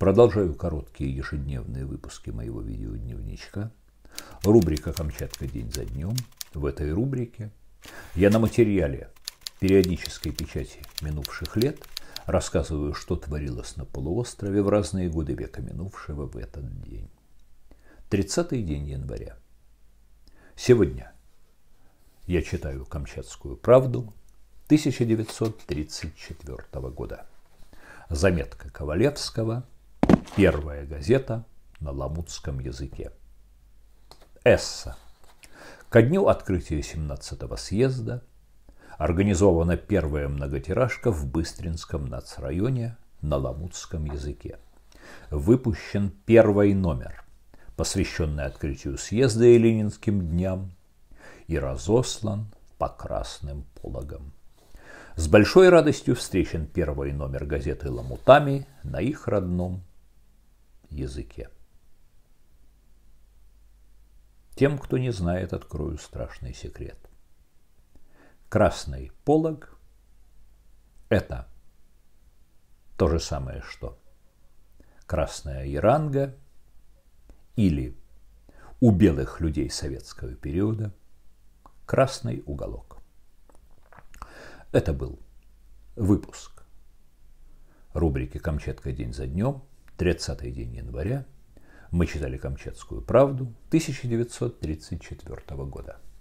Продолжаю короткие ежедневные выпуски моего видеодневничка. Рубрика «Камчатка. День за днем». В этой рубрике я на материале периодической печати минувших лет рассказываю, что творилось на полуострове в разные годы века минувшего в этот день. 30-й день января. Сегодня я читаю «Камчатскую правду» 1934 года. Заметка Ковалевского. Первая газета на ламутском языке. Эсса. Ко дню открытия 17-го съезда организована первая многотиражка в Быстринском нацрайоне на ламутском языке. Выпущен первый номер, посвященный открытию съезда и Ленинским дням, и разослан по красным пологам. С большой радостью встречен первый номер газеты ламутами на их родном языке. Тем, кто не знает, открою страшный секрет. Красный полог – это то же самое, что красная яранга или у белых людей советского периода красный уголок. Это был выпуск рубрики «Камчатка. День за днем», 30-й день января. Мы читали «Камчатскую правду» 1934 года.